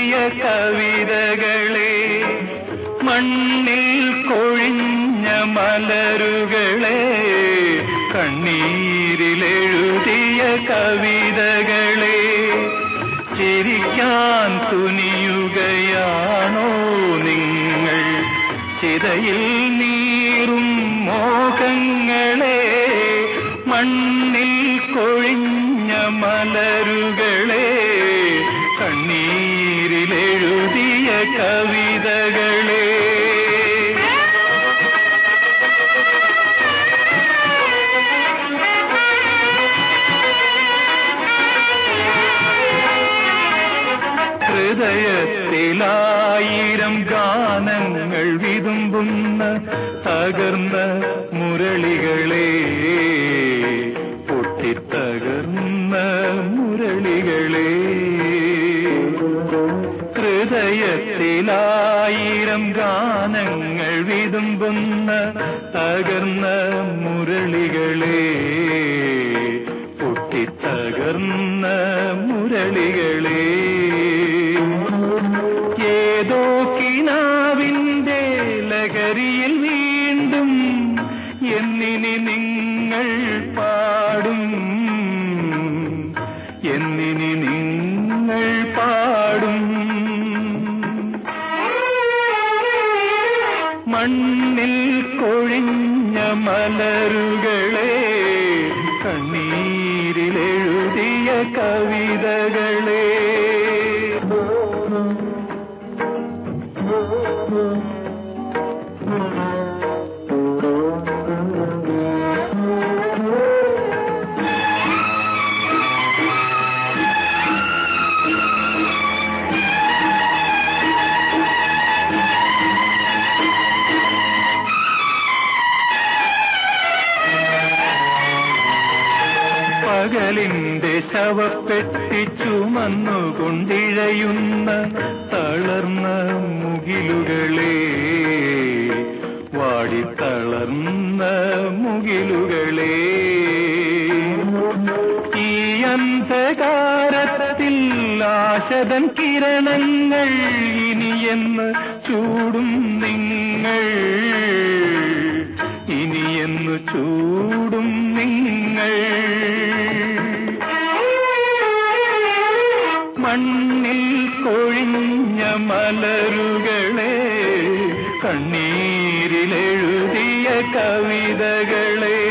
എഴുതിയ കവിതകളെ, മണ്ണിൽ കൊഴിഞ്ഞ മലരുകളെ, കണ്ണീരിലെഴുതിയ കവിതകളെ, ചിരിക്കാൻ തുനിയുകയാണോ നിങ്ങൾ? ചിതയിൽ നീറും മോഹങ്ങളെ, മണ്ണിൽ കൊഴിഞ്ഞ മലരുകളെ, കണ്ണീരിലെഴുതിയ കവിതകളെ. ഹൃദയത്തിലായിരം ഗാനങ്ങൾ വിതുമ്പുന്ന തകർന്ന മുരളികളെ, പൊട്ടിത്തകർന്ന മുരളികളെ. ഹൃദയത്തിലായിരം ഗാനങ്ങൾ വിതുമ്പുന്ന തകർന്ന മുരളികളെ, പൊട്ടിത്തകർന്ന മുരളികളെ. ഏതോ കിനാവിന്റെ ലഹരിയിൽ വീണ്ടും എന്നിനി നിങ്ങൾ പാടും, എന്നിനി നിങ്ങൾ പാടും. മണ്ണിൽ കൊഴിഞ്ഞ മലരുകളെ, കണ്ണീരിലെഴുതിയ കവിതകളെ. പകലിന്റെ ശവപ്പെട്ടി ചുമന്നുകൊണ്ടിഴയുന്ന തളർന്ന മുകിലുകളെ, വാടിത്തളർന്ന മുകിലുകളെ. ഈ അന്ധകാരത്തിൽ ആശതൻ കിരണങ്ങൾ ഇനിയെന്ന് ചൂടും നിങ്ങൾ, ഇനിയെന്നു ചൂടും നിങ്ങൾ. മണ്ണിൽ കൊഴിഞ്ഞ മലരുകളെ, കണ്ണീരിലെഴുതിയ കവിതകളെ.